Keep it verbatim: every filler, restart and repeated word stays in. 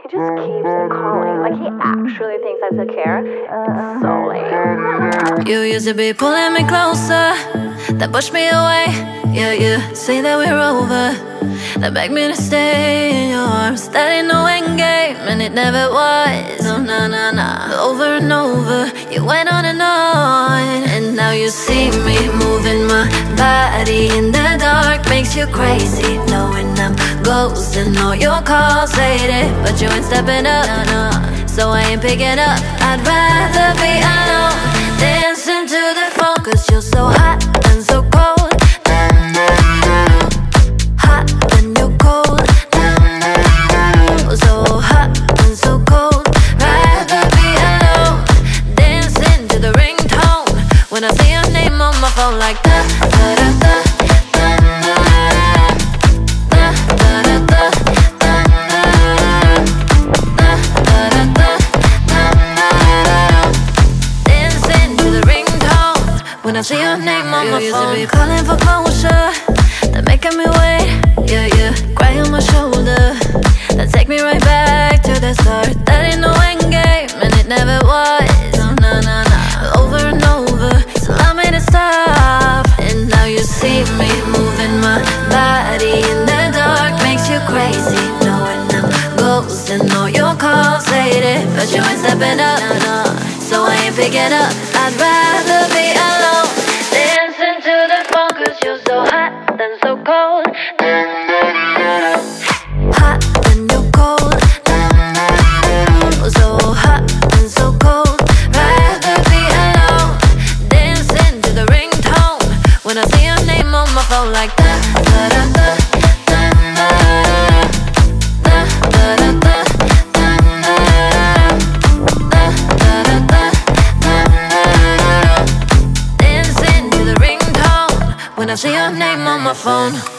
he just keeps calling. Like, he actually thinks I still care. It's so lame. You used to be pulling me closer, then push me away. Yeah, you say that we're over, then beg me to stay in your arms. That ain't no end game, and it never was. No, no, no, no. Over and over, you went on and on. And now you see me moving my body in the dark. Makes you crazy, knowing I'm ghosting all your calls, lady. But you ain't stepping up, no, no. So I ain't picking up. I'd rather be alone, dancing to the phone. Cause you're so hot and so cold. Hot and you're cold. So hot and so cold. Rather be alone, dancing to the ringtone. When I see your name on my phone like da da da da. When I see your name on my phone, you used to be calling for closure, then making me wait. Yeah, yeah, cry on my shoulder, then take me right back to the start. That ain't no end game, and it never was. No, no, no, no. Over and over, so allow me to stop. And now you see me moving my body in the dark. Makes you crazy, knowing I'm ghosting all your calls, lady. But you ain't stepping up, no, no. So I ain't picking up. I'd rather be alone, dancing to the phone. Cause you're so hot and so cold. Hot and you're cold. So hot and so cold. Rather be alone, dancing to the ringtone. When I see your name on my phone like da da da da. When I see your name on my phone.